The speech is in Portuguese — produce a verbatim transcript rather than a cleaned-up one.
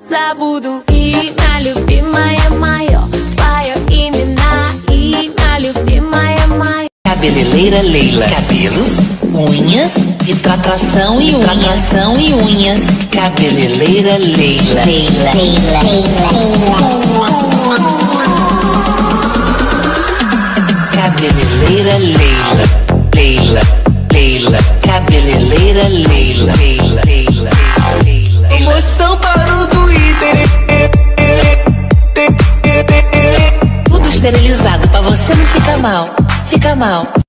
Забуду имя любимая мое, твое имена, имя любимая моя. Cabeleireira Leila. Cabelos, unhas e tratação e unhas. Tratação e unhas. Cabeleireira Leila. Leila. Leila. Cabeleireira Leila. Leila. Leila. Cabeleireira Leila. Leila. Leila. Leila. Promoção para o Twitter. Tudo esterilizado pra você não ficar mal. Fica mal.